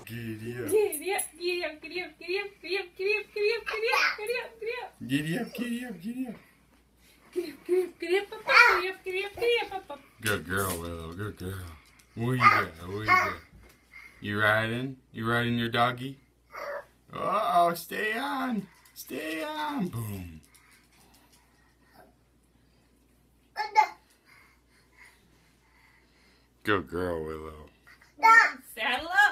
Giddy up. Giddy up, giddy up, giddy up, giddy up, giddy up, giddy up, giddy up, giddy up, giddy up, giddy up. Giddy up, giddy up, giddy up. Giddy up, giddy up, giddy up, giddy up, giddy up, giddy up. Good girl, Willow. Good girl. Where you at? Where you at? You riding? You riding your doggy? Uh oh, stay on. Stay on. Boom. Good girl, Willow. Saddle up.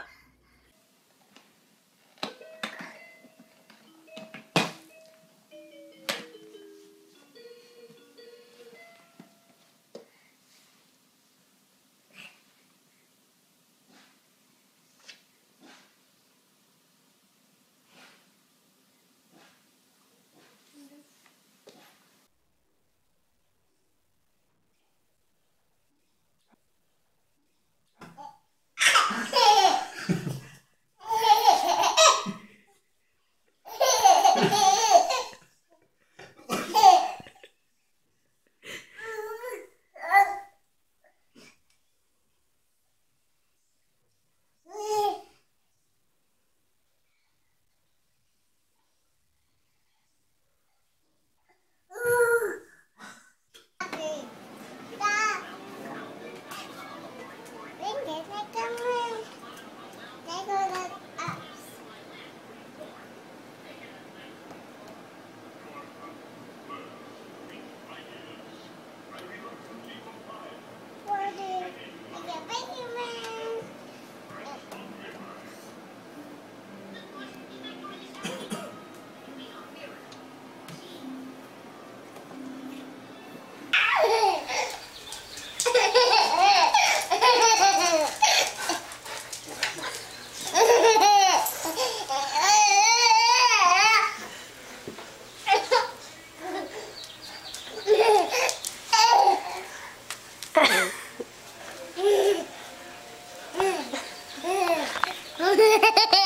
Hehehehe